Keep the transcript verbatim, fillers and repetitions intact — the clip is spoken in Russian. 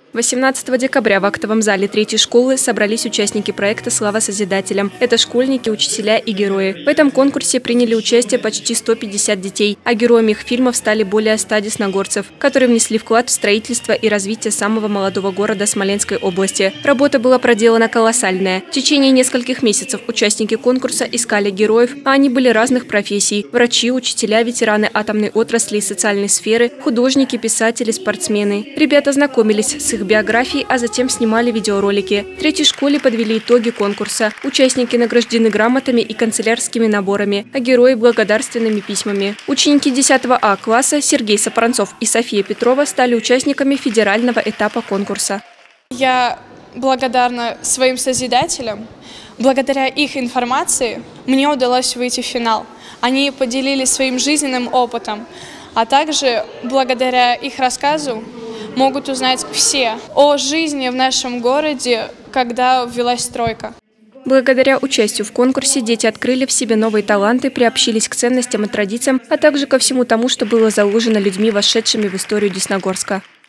восемнадцатого декабря в актовом зале третьей школы собрались участники проекта «Слава Созидателям». Это школьники, учителя и герои. В этом конкурсе приняли участие почти сто пятьдесят детей, а героями их фильмов стали более ста десногорцев, которые внесли вклад в строительство и развитие самого молодого города Смоленской области. Работа была проделана колоссальная. В течение нескольких месяцев участники конкурса искали героев, а они были разных профессий – врачи, учителя, ветераны атомной отрасли и социальной сферы, художники, писатели, спортсмены. Ребята знакомились с их биографией, а затем снимали видеоролики. В третьей школе подвели итоги конкурса. Участники награждены грамотами и канцелярскими наборами, а герои – благодарственными письмами. Ученики десятого А класса Сергей Сапранцов и София Петрова стали участниками федерального этапа конкурса. Я благодарна своим созидателям. Благодаря их информации мне удалось выйти в финал. Они поделились своим жизненным опытом, а также благодаря их рассказу могут узнать все о жизни в нашем городе, когда ввелась стройка. Благодаря участию в конкурсе дети открыли в себе новые таланты, приобщились к ценностям и традициям, а также ко всему тому, что было заложено людьми, вошедшими в историю Десногорска.